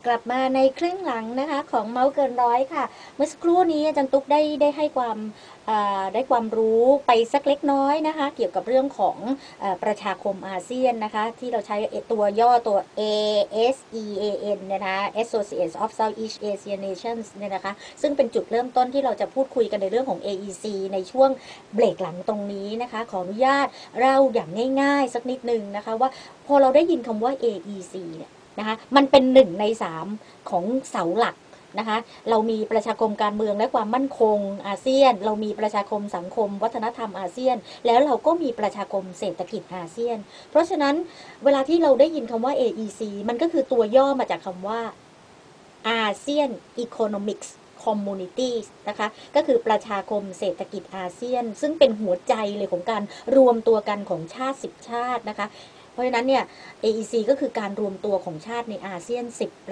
กลับมาในครึ่งหลังนะคะของเมาส์เกินร้อยค่ะเมื่อสักครู่นี้อาจารย์ตุ๊กได้ให้ความได้ความรู้ไปสักเล็กน้อยนะคะเกี่ยวกับเรื่องของประชาคมอาเซียนนะคะที่เราใช้ตัวย่อตัว ASEAN เนี่ยนะคะ Association of Southeast Asian Nations เนี่ยนะคะซึ่งเป็นจุดเริ่มต้นที่เราจะพูดคุยกันในเรื่องของ AEC ในช่วงเบรกหลังตรงนี้นะคะขออนุญาตเล่าอย่างง่ายๆสักนิดนึงนะคะว่าพอเราได้ยินคำว่า AEC เนี่ยนะคะมันเป็น1 ใน 3ของเสาหลักนะคะเรามีประชาคมการเมืองและความมั่นคงอาเซียนเรามีประชาคมสังคมวัฒนธรรมอาเซียนแล้วเราก็มีประชาคมเศรษฐกิจอาเซียนเพราะฉะนั้นเวลาที่เราได้ยินคำว่า AEC มันก็คือตัวย่อมาจากคำว่า ASEAN Economics Communities นะคะก็คือประชาคมเศรษฐกิจอาเซียนซึ่งเป็นหัวใจเลยของการรวมตัวกันของชาติ10ชาตินะคะเพราะฉะนั้นเนี่ย AEC ก็คือการรวมตัวของชาติในอาเซียน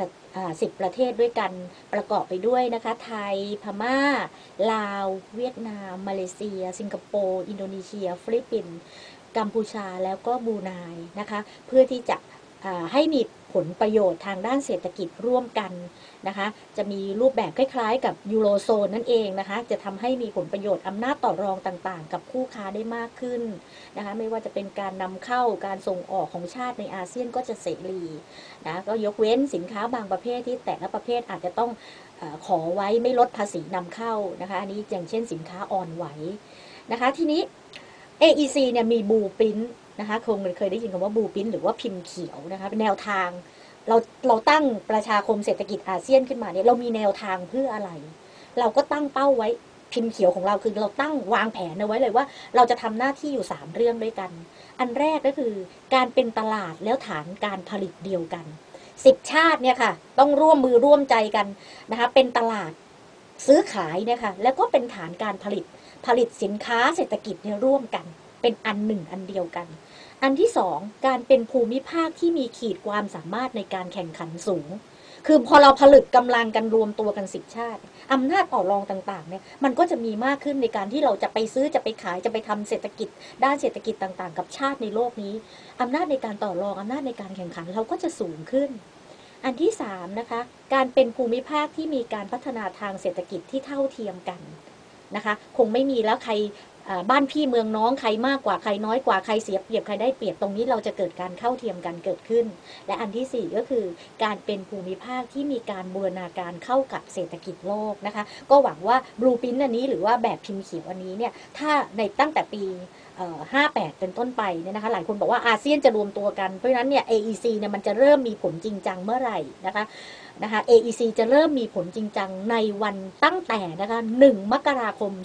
10ประเทศด้วยกันประกอบไปด้วยนะคะไทยพม่าลาวเวียดนามมาเลเซียสิงคโปร์อินโดนีเซียฟิลิปปินส์กัมพูชาแล้วก็บรูไนนะคะเพื่อที่จะให้มีผลประโยชน์ทางด้านเศรษฐกิจร่วมกันนะคะจะมีรูปแบบคล้ายๆกับยูโรโซนนั่นเองนะคะจะทำให้มีผลประโยชน์อำนาจต่อรองต่างๆกับคู่ค้าได้มากขึ้นนะคะไม่ว่าจะเป็นการนำเข้าการส่งออกของชาติในอาเซียนก็จะเสรีนะก็ยกเว้นสินค้าบางประเภทที่แต่ละประเภทอาจจะต้องขอไว้ไม่ลดภาษีนำเข้านะคะอันนี้อย่างเช่นสินค้าอ่อนไหวนะคะทีนี้ AEC เนี่ยมีบลูพรินท์นะคะคงเคยได้ยินคำว่าบลูพรินท์หรือว่าพิมพ์เขียวนะคะเป็นแนวทางเราตั้งประชาคมเศรษฐกิจอาเซียนขึ้นมาเนี่ยเรามีแนวทางเพื่ออะไรเราก็ตั้งเป้าไว้พิมพ์เขียวของเราคือเราตั้งวางแผนเอาไว้เลยว่าเราจะทำหน้าที่อยู่3เรื่องด้วยกันอันแรกก็คือการเป็นตลาดแล้วฐานการผลิตเดียวกัน10ชาติเนี่ยค่ะต้องร่วมมือร่วมใจกันนะคะเป็นตลาดซื้อขายเนี่ยค่ะแล้วก็เป็นฐานการผลิตสินค้าเศรษฐกิจเนี่ยร่วมกันเป็นอันหนึ่งอันเดียวกันอันที่สองการเป็นภูมิภาคที่มีขีดความสามารถในการแข่งขันสูงคือพอเราผลึกกำลังกันรวมตัวกัน10ชาติอำนาจต่อรองต่างๆเนี่ยมันก็จะมีมากขึ้นในการที่เราจะไปซื้อจะไปขายจะไปทำเศรษฐกิจด้านเศรษฐกิจต่างๆกับชาติในโลกนี้อำนาจในการต่อรองอำนาจในการแข่งขันเราก็จะสูงขึ้นอันที่3นะคะการเป็นภูมิภาคที่มีการพัฒนาทางเศรษฐกิจที่เท่าเทียมกันนะคะคงไม่มีแล้วใครบ้านพี่เมืองน้องใครมากกว่าใครน้อยกว่าใครเสียเปรียบใครได้เปรียบตรงนี้เราจะเกิดการเข้าเทียมกันเกิดขึ้นและอันที่4ก็คือการเป็นภูมิภาคที่มีการบูรณาการเข้ากับเศรษฐกิจโลกนะคะก็หวังว่าบลูพรินท์อันนี้หรือว่าแบบพิมพ์เขียวอันนี้เนี่ยถ้าในตั้งแต่ปี58เป็นต้นไปเนี่ยนะคะหลายคนบอกว่าอาเซียนจะรวมตัวกันเพราะฉะนั้นเนี่ย AEC เนี่ยมันจะเริ่มมีผลจริงจังเมื่อไหร่นะคะ AEC จะเริ่มมีผลจริงจังในวันตั้งแต่นะคะ1 มกราคม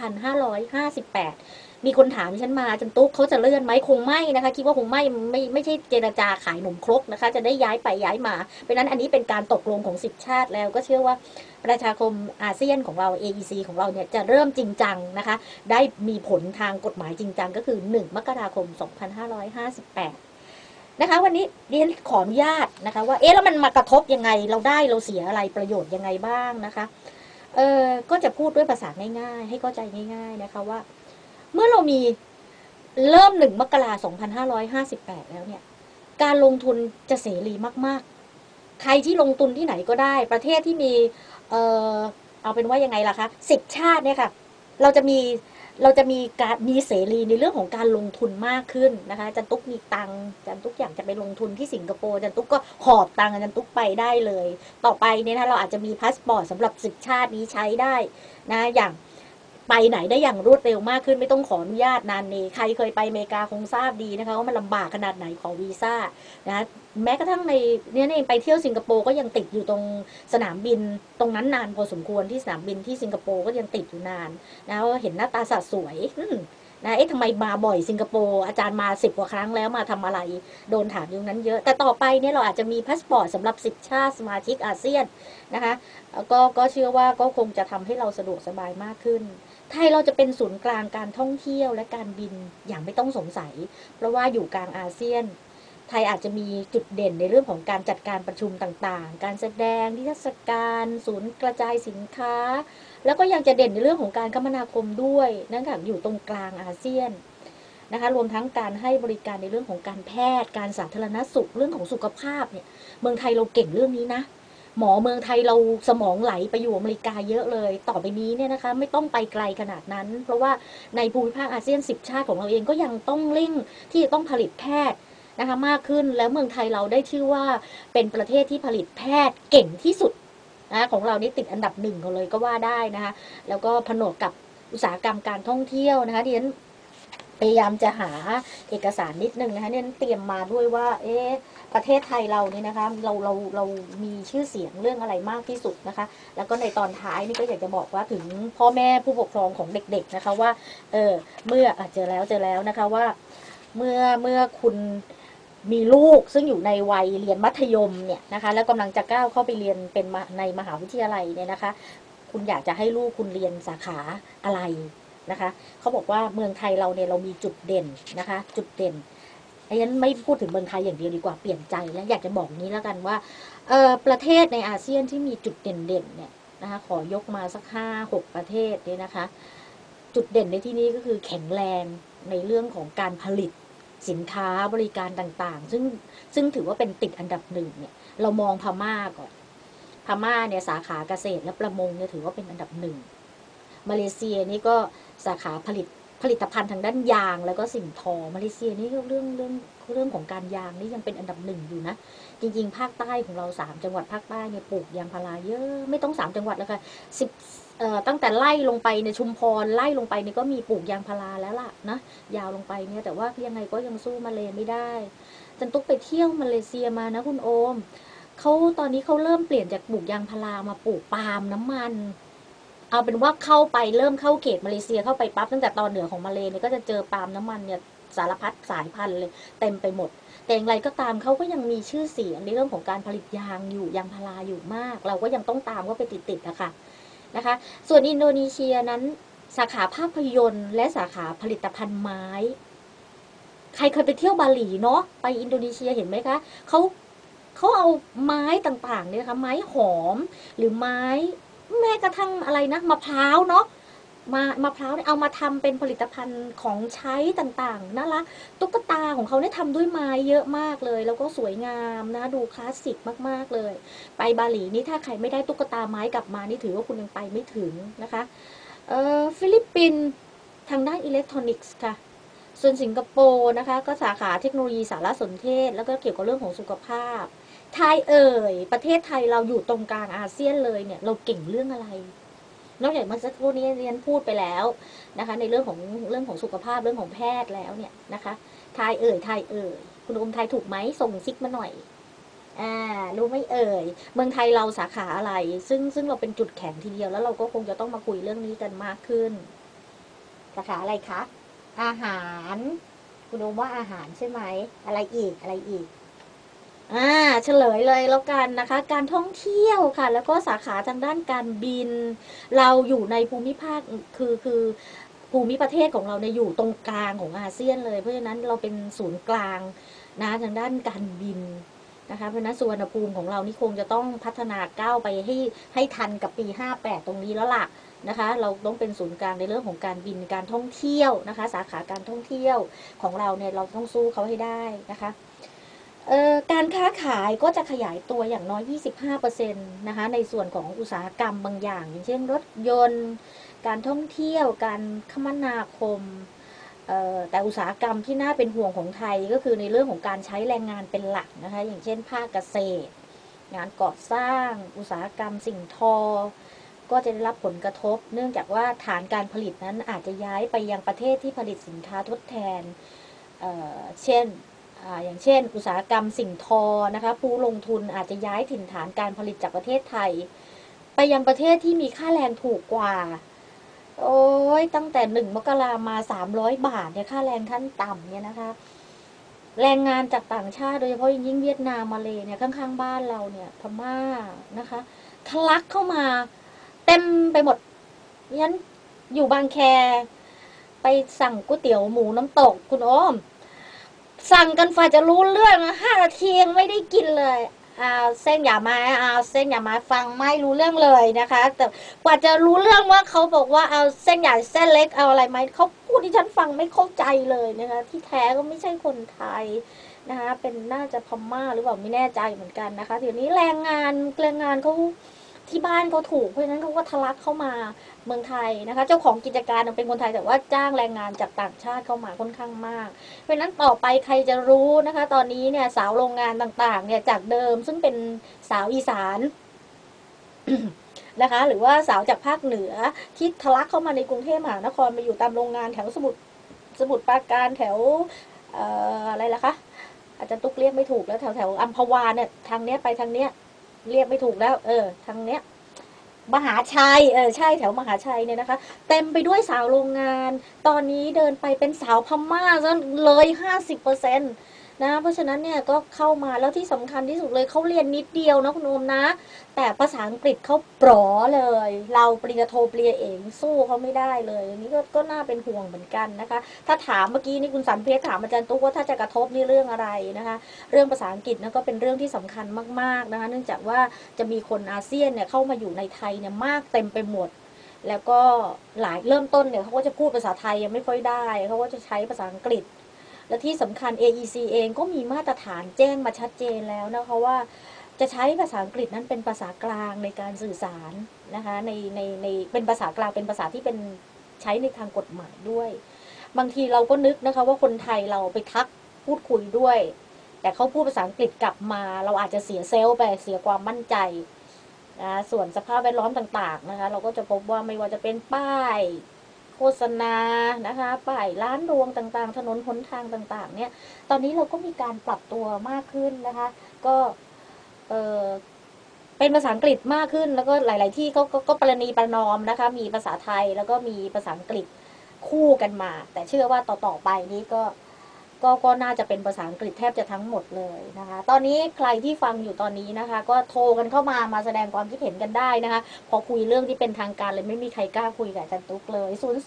2558มีคนถามฉันมาจันตุ๊กเขาจะเลื่อนไหมคงไม่นะคะคิดว่าคงไม่ใช่เจรจาขายหนมครกนะคะจะได้ย้ายไปย้ายมาเพราะนั้นอันนี้เป็นการตกลงของ10ชาติแล้วก็เชื่อว่าประชาคมอาเซียนของเรา AEC ของเราเนี่ยจะเริ่มจริงจังนะคะได้มีผลทางกฎหมายจริงจังก็คือ1 มกราคม 2558นะคะวันนี้เรียนขออนุญาตนะคะว่าแล้วมันมากระทบยังไงเราได้เราเสียอะไรประโยชน์ยังไงบ้างนะคะก็จะพูดด้วยภาษาง่ายๆให้เข้าใจง่ายๆนะคะว่าเมื่อเรามีเริ่ม1 มกราคม 2558แล้วเนี่ยการลงทุนจะเสรีมากๆใครที่ลงทุนที่ไหนก็ได้ประเทศที่มีเอ่อเอาเป็นว่ายังไงล่ะคะ10ชาติเนี่ยค่ะเราจะมีการมีเสรีในเรื่องของการลงทุนมากขึ้นนะคะจันตุ๊กมีตังจันตุ๊กอยากจะไปลงทุนที่สิงคโปร์จันตุ๊กก็หอบตังจันตุ๊กไปได้เลยต่อไปเนี่ยนะเราอาจจะมีพาสปอร์ตสำหรับ10ชาตินี้ใช้ได้นะอย่างไปไหนได้อย่างรวดเร็วมากขึ้นไม่ต้องขออนุญาตนานเนใครเคยไปอเมริกาคงทราบดีนะคะว่ามันลำบากขนาดไหนขอวีซ่านะแม้กระทั่งในเนี่ยเองไปเที่ยวสิงคโปร์ก็ยังติดอยู่ตรงสนามบินตรงนั้นนานพอสมควรที่สนามบินที่สิงคโปร์ก็ยังติดอยู่นานนะเห็นหน้าตาสะสวยนะทำไมมาบ่อยสิงคโปร์อาจารย์มา10 กว่าครั้งแล้วมาทำอะไรโดนถามอย่างนั้นเยอะแต่ต่อไปเนี่ยเราอาจจะมีพาสปอร์ตสำหรับ10ชาติสมาชิกอาเซียนนะคะก็เชื่อว่าก็คงจะทำให้เราสะดวกสบายมากขึ้นไทยเราจะเป็นศูนย์กลางการท่องเที่ยวและการบินอย่างไม่ต้องสงสัยเพราะว่าอยู่กลางอาเซียนไทยอาจจะมีจุดเด่นในเรื่องของการจัดการประชุมต่างๆการแสดงนิทรรศการศูนย์กระจายสินค้าแล้วก็ยังจะเด่นในเรื่องของการคมนาคมด้วยนั่นค่ะอยู่ตรงกลางอาเซียนนะคะรวมทั้งการให้บริการในเรื่องของการแพทย์การสาธารณสุขเรื่องของสุขภาพเนี่ยเมืองไทยเราเก่งเรื่องนี้นะหมอเมืองไทยเราสมองไหลไปอยู่อเมริกาเยอะเลยต่อไปนี้เนี่ยนะคะไม่ต้องไปไกลขนาดนั้นเพราะว่าในภูมิภาคอาเซียน10 ชาติของเราเองก็ยังต้องเร่งที่จะต้องผลิตแพทย์นะคะมากขึ้นแล้วเมืองไทยเราได้ชื่อว่าเป็นประเทศที่ผลิตแพทย์เก่งที่สุดนะของเรานี่ติดอันดับ1กันเลยก็ว่าได้นะคะแล้วก็ผนวกกับอุตสาหกรรมการท่องเที่ยวนะคะที่ฉันพยายามจะหาเอกสารนิดนึงนะคะเนี่ยเตรียมมาด้วยว่าประเทศไทยเราเนี่ยนะคะเรามีชื่อเสียงเรื่องอะไรมากที่สุดนะคะแล้วก็ในตอนท้ายนี่ก็อยากจะบอกว่าถึงพ่อแม่ผู้ปกครองของเด็กๆนะคะว่าเมื่อเจอแล้วนะคะว่าเมื่อคุณมีลูกซึ่งอยู่ในวัยเรียนมัธยมเนี่ยนะคะแล้วกำลังจะก้าวเข้าไปเรียนเป็นในมหาวิทยาลัยเนี่ยนะคะคุณอยากจะให้ลูกคุณเรียนสาขาอะไรนะคะเขาบอกว่าเมืองไทยเราเนี่ยเรามีจุดเด่นนะคะจุดเด่นฉันไม่พูดถึงเมืองไทยอย่างเดียวดีกว่าเปลี่ยนใจแล้วอยากจะบอกนี้แล้วกันว่าประเทศในอาเซียนที่มีจุดเด่นๆเนี่ยนะคะขอยกมาสัก5-6ประเทศเนี่ยนะคะจุดเด่นในที่นี้ก็คือแข็งแรงในเรื่องของการผลิตสินค้าบริการต่างๆซึ่งถือว่าเป็นติดอันดับ1เนี่ยเรามองพม่าก่อนพม่าเนี่ยสาขาเกษตรและประมงเนี่ยถือว่าเป็นอันดับ1มาเลเซียนี่ก็สาขาผลิตภัณฑ์ทางด้านยางแล้วก็สิ่งทอมาเลเซียนี่ก็เรื่องของการยางนี่ยังเป็นอันดับ1อยู่นะจริงๆภาคใต้ของเรา3จังหวัดภาคใต้เนี่ยปลูกยางพาราเยอะไม่ต้อง3จังหวัดแล้วค่ะ10ตั้งแต่ไล่ลงไปในชุมพรไล่ลงไปนี่ก็มีปลูกยางพาราแล้วล่ะนะยาวลงไปเนี่ยแต่ว่ายังไงก็ยังสู้มาเลไม่ได้จันตุกไปเที่ยวมาเลเซียมานะคุณโอมเขาตอนนี้เขาเริ่มเปลี่ยนจากปลูกยางพารามาปลูกปาล์มน้ำมันเอาเป็นว่าเข้าไปเริ่มเข้าเขตมาเลเซียเข้าไปปั๊บตั้งแต่ตอนเหนือของมาเลเนี่ยก็จะเจอปาล์มน้ำมันเนี่ยสารพัดสายพันธุ์เลยเต็มไปหมดแต่อย่างไรก็ตามเขาก็ยังมีชื่อเสียงในเรื่องของการผลิตยางอยู่ยางพาราอยู่มากเราก็ยังต้องตามก็ไปติดๆนะคะส่วนอินโดนีเซียนั้นสาขาภาพยนตร์และสาขาผลิตภัณฑ์ไม้ใครเคยไปเที่ยวบาหลีเนาะไปอินโดนีเซียเห็นไหมคะเขาเอาไม้ต่างๆเนี่ยนะคะไม้หอมหรือไม้แม้กระทั่งอะไรนะมะพร้าวเนาะมะพร้าวเนี่ยเอามาทำเป็นผลิตภัณฑ์ของใช้ต่างๆน่ารักตุ๊กตาของเขาเนี่ยทำด้วยไม้เยอะมากเลยแล้วก็สวยงามนะดูคลาสสิกมากๆเลยไปบาหลีนี่ถ้าใครไม่ได้ตุ๊กตาไม้กลับมานี่ถือว่าคุณยังไปไม่ถึงนะคะฟิลิปปินส์ทางด้านอิเล็กทรอนิกส์ค่ะส่วนสิงคโปร์นะคะก็สาขาเทคโนโลยีสารสนเทศแล้วก็เกี่ยวกับเรื่องของสุขภาพไทยประเทศไทยเราอยู่ตรงกลางอาเซียนเลยเนี่ยเราเก่งเรื่องอะไรนอกจากเมื่อสักครู่นี้เรียนพูดไปแล้วนะคะในเรื่องของสุขภาพเรื่องของแพทย์แล้วเนี่ยนะคะไทยคุณอมไทยถูกไหมส่งซิกมาหน่อยรู้ไหมเมืองไทยเราสาขาอะไรซึ่งเราเป็นจุดแข็งทีเดียวแล้วเราก็คงจะต้องมาคุยเรื่องนี้กันมากขึ้นสาขาอะไรคะอาหารคุณอมว่าอาหารใช่ไหมอะไรอีกเฉลยเลยแล้วกันนะคะการท่องเที่ยวค่ะแล้วก็สาขาทางด้านการบินเราอยู่ในภูมิภาคคือภูมิประเทศของเราเนี่ยอยู่ตรงกลางของอาเซียนเลยเพราะฉะนั้นเราเป็นศูนย์กลางนะทางด้านการบินนะคะเพราะฉะนั้นสุวรรณภูมิของเรานี่คงจะต้องพัฒนาก้าวไปให้ทันกับปี58ตรงนี้แล้วล่ะนะคะเราต้องเป็นศูนย์กลางในเรื่องของการบินการท่องเที่ยวนะคะสาขาการท่องเที่ยวของเราเนี่ยเราต้องสู้เขาให้ได้นะคะการค้าขายก็จะขยายตัวอย่างน้อย 25% นะคะในส่วนของอุตสาหกรรมบางอย่างอย่างเช่นรถยนต์การท่องเที่ยวการคมนาคมแต่อุตสาหกรรมที่น่าเป็นห่วงของไทยก็คือในเรื่องของการใช้แรงงานเป็นหลักนะคะอย่างเช่นภาคเกษตรงานก่อสร้างอุตสาหกรรมสิ่งทอก็จะได้รับผลกระทบเนื่องจากว่าฐานการผลิตนั้นอาจจะย้ายไปยังประเทศที่ผลิตสินค้าทดแทนเช่นอย่างเช่นอุตสาหกรรมสิ่งทอนะคะผู้ลงทุนอาจจะย้ายถิ่นฐานการผลิตจากประเทศไทยไปยังประเทศที่มีค่าแรงถูกกว่าโอ้ยตั้งแต่1 มกรามา300 บาทเนี่ยค่าแรงขั้นต่ำเนี่ยนะคะแรงงานจากต่างชาติโดยเฉพาะยิ่งเวียดนามมาเลเนี่ยข้างๆบ้านเราเนี่ยพม่านะคะทะลักเข้ามาเต็มไปหมดยันอยู่บางแคไปสั่งก๋วยเตี๋ยวหมูน้ำตกคุณอ้อมสั่งกันฝ่าจะรู้เรื่อง5 นาทียังไม่ได้กินเลยเส้นหย่ามาเส้นหย่ามาฟังไม่รู้เรื่องเลยนะคะแต่กว่าจะรู้เรื่องว่าเขาบอกว่าเอาเส้นใหญ่เส้นเล็กเอาอะไรไหมเขาพูดที่ฉันฟังไม่เข้าใจเลยนะคะที่แท้ก็ไม่ใช่คนไทยนะคะเป็นน่าจะพม่าหรือเปล่าไม่แน่ใจเหมือนกันนะคะเดี๋ยวนี้แรงงานเขาที่บ้านเขาถูกเพราะฉะนั้นเขาก็ทะลักเข้ามาเมืองไทยนะคะเจ้าของกิจการเป็นคนไทยแต่ว่าจ้างแรงงานจากต่างชาติเข้ามาค่อนข้างมากเพราะฉะนั้นต่อไปใครจะรู้นะคะตอนนี้เนี่ยสาวโรงงานต่างๆเนี่ยจากเดิมซึ่งเป็นสาวอีสานนะคะหรือว่าสาวจากภาคเหนือที่ทะลักเข้ามาในกรุงเทพมหานครมาอยู่ตามโรงงานแถวสมุทรปราการแถวอะไรล่ะคะอาจจะตุกเรียกไม่ถูกแล้วแถวอัมพวาเนี่ยทางเนี้ยไปทางเนี้ยเรียกไม่ถูกแล้วทางเนี้ยมหาชัยใช่แถวมหาชัยเนี่ยนะคะเต็มไปด้วยสาวโรงงานตอนนี้เดินไปเป็นสาวพม่าซะเลย50%นะเพราะฉะนั้นเนี่ยก็เข้ามาแล้วที่สำคัญที่สุดเลยเขาเรียนนิดเดียวนะคุณโอมนะแต่ภาษาอังกฤษเขาปรอเลยเราปริญญาโทปริญญาเอกสู้เขาไม่ได้เลยอันนี้ก็น่าเป็นห่วงเหมือนกันนะคะถ้าถามเมื่อกี้นี่คุณสันเพชรถามอาจารย์ตุ๊กว่าถ้าจะกระทบนี่เรื่องอะไรนะคะเรื่องภาษาอังกฤษนะก็เป็นเรื่องที่สำคัญมากๆนะคะเนื่องจากว่าจะมีคนอาเซียนเนี่ยเข้ามาอยู่ในไทยเนี่ยมากเต็มไปหมดแล้วก็เริ่มต้นเนี่ยเขาก็จะพูดภาษาไทยยังไม่ค่อยได้เขาก็จะใช้ภาษาอังกฤษและที่สำคัญ AEC เองก็มีมาตรฐานแจ้งมาชัดเจนแล้วนะคะว่าจะใช้ภาษาอังกฤษนั้นเป็นภาษากลางในการสื่อสารนะคะในเป็นภาษากลางเป็นภาษาที่เป็นใช้ในทางกฎหมายด้วยบางทีเราก็นึกนะคะว่าคนไทยเราไปทักพูดคุยด้วยแต่เขาพูดภาษาอังกฤษกลับมาเราอาจจะเสียเซลล์ไปเสียความมั่นใจนะส่วนสภาพแวดล้อมต่างๆนะคะเราก็จะพบว่าไม่ว่าจะเป็นป้ายโฆษณานะคะป้ายร้านรวงต่างๆถนนหนทางต่างๆเนี่ยตอนนี้เราก็มีการปรับตัวมากขึ้นนะคะก็เออเป็นภาษาอังกฤษมากขึ้นแล้วก็หลายๆที่เขาก็ประนีประนอมนะคะมีภาษาไทยแล้วก็มีภาษาอังกฤษคู่กันมาแต่เชื่อว่าต่อๆไปนี้ก็น่าจะเป็นภาษาอังกฤษแทบจะทั้งหมดเลยนะคะตอนนี้ใครที่ฟังอยู่ตอนนี้นะคะก็โทรกันเข้ามาแสดงความคิดเห็นกันได้นะคะพอคุยเรื่องที่เป็นทางการเลยไม่มีใครกล้าคุยกับอาจารย์ตุ๊กเลย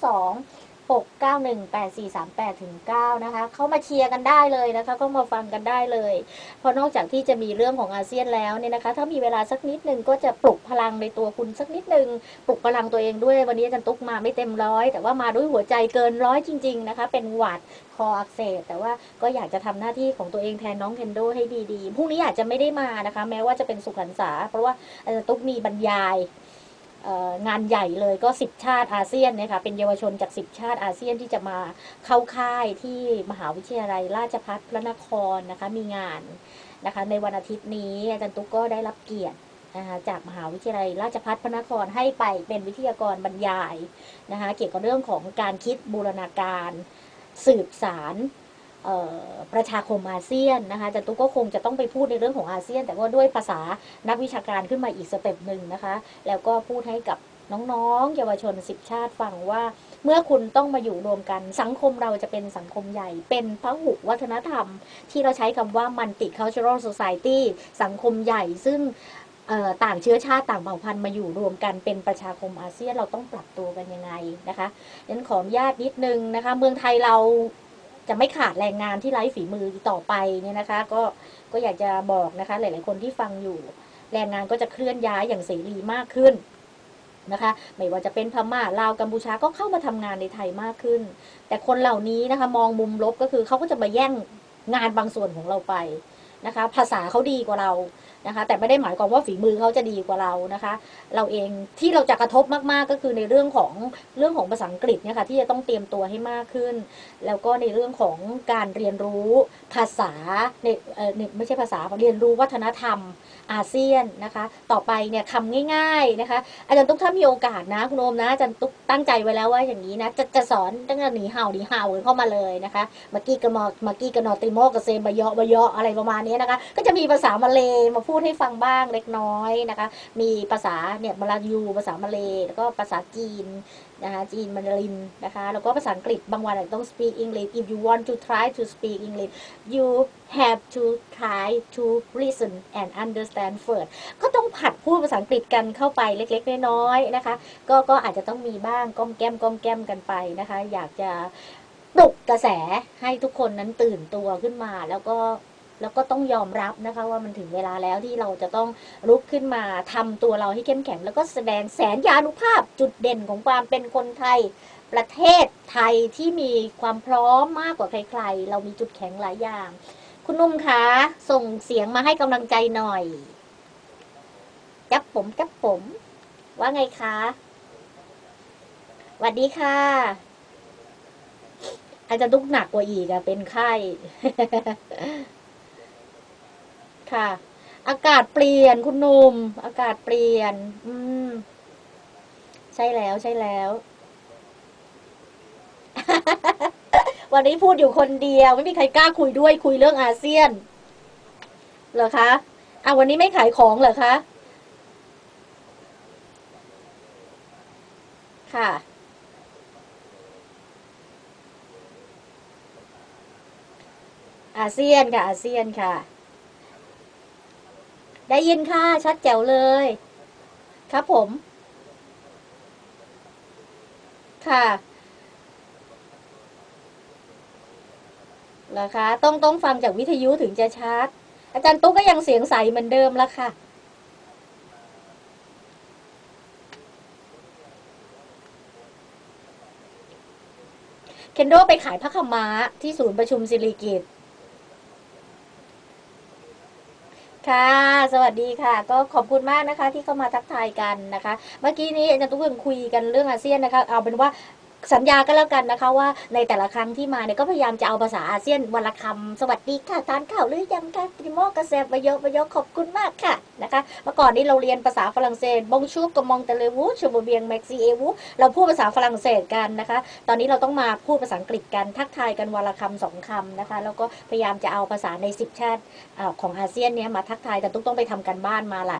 02 691 8438-9นะคะเข้ามาเชียร์กันได้เลยนะคะก็มาฟังกันได้เลยเพราะนอกจากที่จะมีเรื่องของอาเซียนแล้วเนี่ยนะคะถ้ามีเวลาสักนิดนึงก็จะปลุกพลังในตัวคุณสักนิดนึงปลุกพลังตัวเองด้วยวันนี้อาจารย์ตุ๊กมาไม่เต็มร้อยแต่ว่ามาด้วยหัวใจเกินร้อยจริงๆนะคะเป็นหวัดคออักเสบแต่ว่าก็อยากจะทำหน้าที่ของตัวเองแทนน้องเคนโดให้ดีๆพรุ่งนี้อาจจะไม่ได้มานะคะแม้ว่าจะเป็นสุขหันษาเพราะว่าอาจารย์ตุ๊กมีบรรยายงานใหญ่เลยก็10ชาติอาเซียนเนี่ยค่ะเป็นเยาวชนจาก10ชาติอาเซียนที่จะมาเข้าค่ายที่มหาวิทยาลัยราชภัฏพระนครนะคะมีงานนะคะในวันอาทิตย์นี้อาจารย์ตุ๊กก็ได้รับเกียรตินะคะจากมหาวิทยาลัยราชภัฏพระนครให้ไปเป็นวิทยากรบรรยายนะคะเกี่ยวกับเรื่องของการคิดบูรณาการสืบสารประชาคมอาเซียนนะคะแต่ตุ๊กก็คงจะต้องไปพูดในเรื่องของอาเซียนแต่ว่าด้วยภาษานักวิชาการขึ้นมาอีกสเต็ปหนึ่งนะคะแล้วก็พูดให้กับน้องๆเยาวชน10ชาติฟังว่าเมื่อคุณต้องมาอยู่รวมกันสังคมเราจะเป็นสังคมใหญ่เป็นพหุวัฒนธรรมที่เราใช้คำว่า multicultural society สังคมใหญ่ซึ่งต่างเชื้อชาติต่างเผ่าพันธุ์มาอยู่รวมกันเป็นประชาคมอาเซียนเราต้องปรับตัวกันยังไงนะคะดังนั้นขออนุญาตนิดนึงนะคะเมืองไทยเราจะไม่ขาดแรงงานที่ไร้ฝีมือต่อไปเนี่ยนะคะก็อยากจะบอกนะคะหลายๆคนที่ฟังอยู่แรงงานก็จะเคลื่อนย้ายอย่างเสรีมากขึ้นนะคะไม่ว่าจะเป็นพม่าลาวกัมพูชาก็เข้ามาทำงานในไทยมากขึ้นแต่คนเหล่านี้นะคะมองมุมลบก็คือเขาก็จะมาแย่งงานบางส่วนของเราไปนะคะภาษาเขาดีกว่าเรานะคะแต่ไม่ได้หมายความว่าฝีมือเขาจะดีกว่าเรานะคะเราเองที่เราจะกระทบมากๆก็คือในเรื่องของภาษาอังกฤษเนี่ยค่ะที่จะต้องเตรียมตัวให้มากขึ้นแล้วก็ในเรื่องของการเรียนรู้ภาษาในไม่ใช่ภาษาเรียนรู้วัฒนธรรมอาเซียนนะคะต่อไปเนี่ยคำง่ายๆนะคะอาจารย์ตุ๊กถ้ามีโอกาสนะคุณโอมนะอาจารย์ตุ๊กตั้งใจไว้แล้วว่าอย่างนี้นะจะสอนตั้งแต่หนีเห่าเข้ามาเลยนะคะมากี้กระมอมากี้กระนอติโมกระเซมบะเยาะอะไรประมาณนี้นะคะก็จะมีภาษามาเลมาพูดให้ฟังบ้างเล็กน้อยนะคะมีภาษาเนี่ยมาลายูภาษามาเลแล้วก็ภาษาจีนนะคะจีนมันดารินนะคะแล้วก็ภาษาอังกฤษบางวันอาจจะต้อง speak English if you want to try to speak English you have to try to listen and understand first ก็ต้องผัดพูดภาษาอังกฤษกันเข้าไปเล็กๆน้อยๆนะคะก็อาจจะต้องมีบ้างก้อมแก้มกันไปนะคะอยากจะปลุกกระแสให้ทุกคนนั้นตื่นตัวขึ้นมาแล้วก็ต้องยอมรับนะคะว่ามันถึงเวลาแล้วที่เราจะต้องลุกขึ้นมาทำตัวเราให้เข้มแข็งแล้วก็แสดงแสนยานุภาพจุดเด่นของความเป็นคนไทยประเทศไทยที่มีความพร้อมมากกว่าใครๆเรามีจุดแข็งหลายอย่างคุณนุ่มคะส่งเสียงมาให้กำลังใจหน่อยจับผมว่าไงคะสวัสดีค่ะอาจจะดุกหนักกว่าอีกอะเป็นไข้ ค่ะ อากาศเปลี่ยนคุณหนุ่มอากาศเปลี่ยน อืมใช่แล้วใช่แล้ว วันนี้พูดอยู่คนเดียวไม่มีใครกล้าคุยด้วยคุยเรื่องอาเซียนเหรอคะวันนี้ไม่ขายของเหรอคะค่ะอาเซียนค่ะอาเซียนค่ะได้ยินค่ะชัดแจ๋วเลยครับผมค่ะเหรอคะต้องฟังจากวิทยุถึงจะชัดอาจารย์ตุ๊กก็ยังเสียงใสเหมือนเดิมละค่ะเคนโดไปขายผ้าขาวม้าที่ศูนย์ประชุมสิริกิติ์ ค่ะสวัสดีค่ะก็ขอบคุณมากนะคะที่เข้ามาทักทายกันนะคะเมื่อกี้นี้อาจารย์ทุกคนคุยกันเรื่องอาเซียนนะคะเอาเป็นว่าสัญญาก็แล้วกันนะคะว่าในแต่ละครั้งที่มาเนี่ยก็พยายามจะเอาภาษาอาเซียนวันละคำสวัสดีค่ะทานข้าวหรือยังคะกิโมกระแซบประโยคขอบคุณมากค่ะนะคะเมื่อก่อนนี้เราเรียนภาษาฝรั่งเศสบงชูกมองเตเลวูชูบเบียงแม็กซีเอวูเราพูดภาษาฝรั่งเศสกันนะคะตอนนี้เราต้องมาพูดภาษาอังกฤษกันทักทายกันวันละคำสองคำนะคะแล้วก็พยายามจะเอาภาษาใน10 ชาติของอาเซียนเนี้ยมาทักทายแต่ตุ๊กต้องไปทำการบ้านมาล่ะ